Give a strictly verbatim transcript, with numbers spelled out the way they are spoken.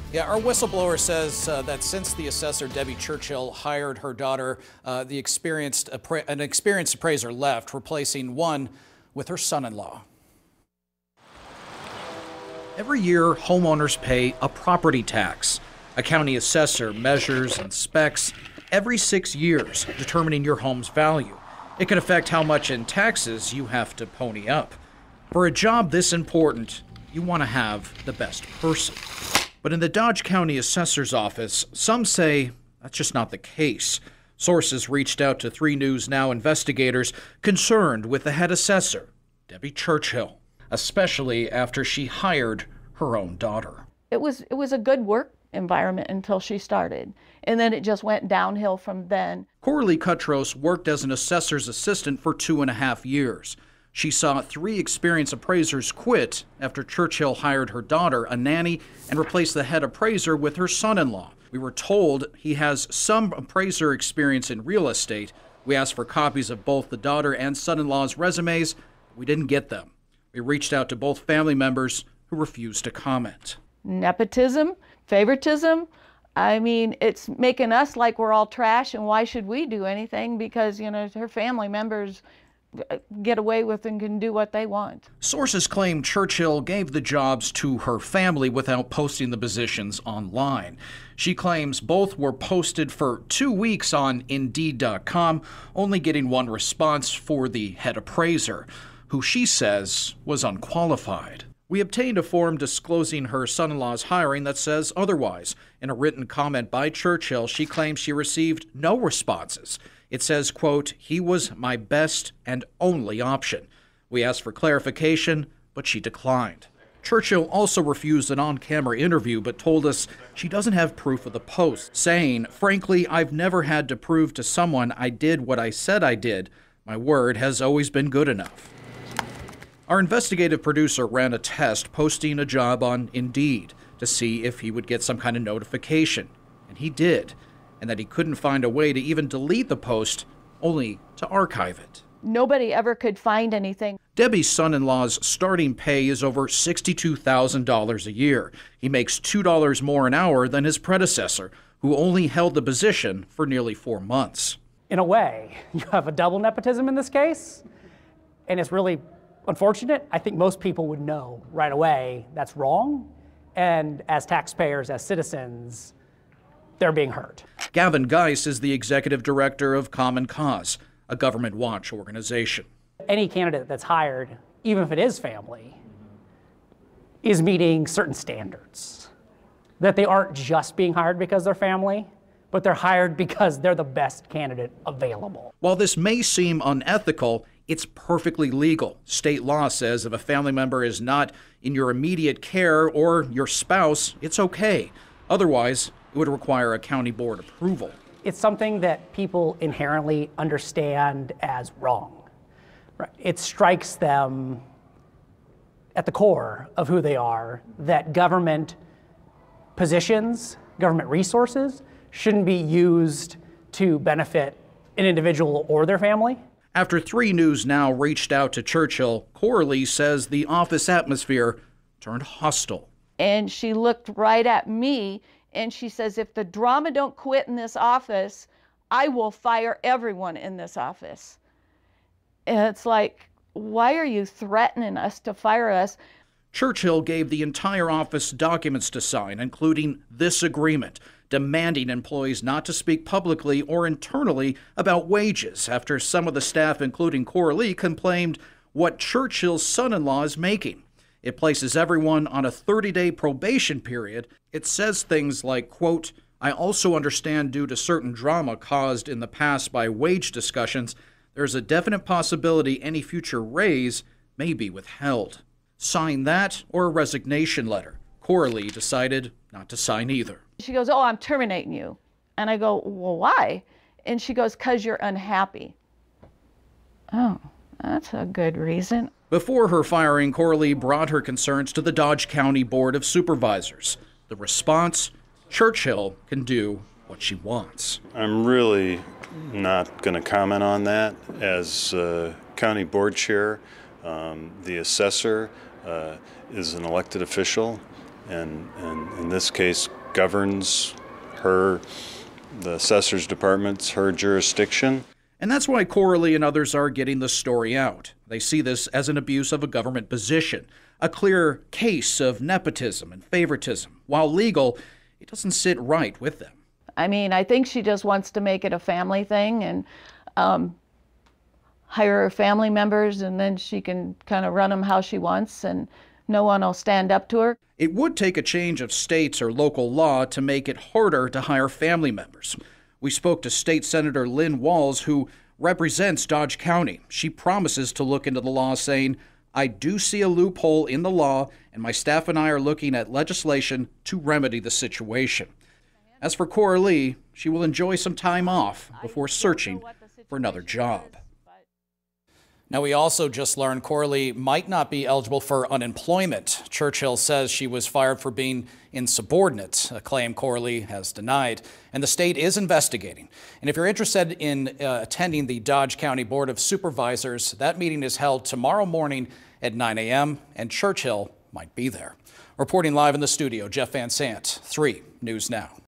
Yeah, our whistleblower says uh, that since the assessor, Debbie Churchill, hired her daughter, uh, the experienced appra- an experienced appraiser left, replacing one with her son-in-law. Every year, homeowners pay a property tax. A county assessor measures and inspects every six years, determining your home's value. It can affect how much in taxes you have to pony up. For a job this important, you want to have the best person. But in the Dodge County Assessor's office, some say that's just not the case. Sources reached out to three News Now investigators concerned with the head assessor, Debbie Churchill, especially after she hired her own daughter. It was it was a good work environment until she started, and then it just went downhill from then. Coralie Cutros worked as an assessor's assistant for two and a half years. She saw three experienced appraisers quit after Churchill hired her daughter, a nanny, and replaced the head appraiser with her son-in-law. We were told he has some appraiser experience in real estate. We asked for copies of both the daughter and son-in-law's resumes. We didn't get them. We reached out to both family members who refused to comment. Nepotism, favoritism. I mean, it's making us like we're all trash, and why should we do anything? Because, you know, her family members get away with and can do what they want. Sources claim Churchill gave the jobs to her family without posting the positions online. She claims both were posted for two weeks on Indeed dot com, only getting one response for the head appraiser, who she says was unqualified. We obtained a form disclosing her son-in-law's hiring that says otherwise. In a written comment by Churchill, she claims she received no responses. It says, quote, "He was my best and only option." We asked for clarification, but she declined. Churchill also refused an on-camera interview, but told us she doesn't have proof of the post, saying, "Frankly, I've never had to prove to someone I did what I said I did. My word has always been good enough." Our investigative producer ran a test posting a job on Indeed to see if he would get some kind of notification, and he did, and that he couldn't find a way to even delete the post, only to archive it. Nobody ever could find anything. Debbie's son-in-law's starting pay is over sixty-two thousand dollars a year. He makes two dollars more an hour than his predecessor, who only held the position for nearly four months. In a way, you have a double nepotism in this case, and it's really unfortunate. I think most people would know right away that's wrong, and as taxpayers, as citizens, they're being hurt. Gavin Geis is the executive director of Common Cause, a government watch organization. Any candidate that's hired, even if it is family, is meeting certain standards. That they aren't just being hired because they're family, but they're hired because they're the best candidate available. While this may seem unethical, it's perfectly legal. State law says if a family member is not in your immediate care or your spouse, it's okay. Otherwise, it would require a county board approval. It's something that people inherently understand as wrong. Right? It strikes them at the core of who they are that government positions, government resources, shouldn't be used to benefit an individual or their family. After three News Now reached out to Churchill, Coralie says the office atmosphere turned hostile. And she looked right at me and she says, "If the drama don't quit in this office, I will fire everyone in this office." And it's like, why are you threatening us to fire us? Churchill gave the entire office documents to sign, including this agreement, demanding employees not to speak publicly or internally about wages after some of the staff, including Coralie, complained what Churchill's son-in-law is making. It places everyone on a thirty-day probation period. It says things like, quote, "I also understand due to certain drama caused in the past by wage discussions, there's a definite possibility any future raise may be withheld." Sign that or a resignation letter. Coralie decided not to sign either. She goes, "Oh, I'm terminating you." And I go, "Well, why?" And she goes, "'Cause you're unhappy." Oh, that's a good reason. Before her firing, Coralie brought her concerns to the Dodge County Board of Supervisors. The response, Churchill can do what she wants. I'm really not going to comment on that. As uh, county board chair, um, the assessor uh, is an elected official, and, and in this case, governs her, the assessor's department's, her jurisdiction. And that's why Coralie and others are getting the story out. They see this as an abuse of a government position, a clear case of nepotism and favoritism. While legal, it doesn't sit right with them. I mean, I think she just wants to make it a family thing and um, hire her family members, and then she can kind of run them how she wants, and no one will stand up to her. It would take a change of states or local law to make it harder to hire family members. We spoke to State Senator Lynn Walls, who represents Dodge County. She promises to look into the law, saying, "I do see a loophole in the law, and my staff and I are looking at legislation to remedy the situation." As for Coralie, she will enjoy some time off before searching for another job. Now, we also just learned Coralie might not be eligible for unemployment. Churchill says she was fired for being insubordinate, a claim Coralie has denied, and the state is investigating. And if you're interested in uh, attending the Dodge County Board of Supervisors, that meeting is held tomorrow morning at nine a m, and Churchill might be there. Reporting live in the studio, Jeff Van Sant, three News Now.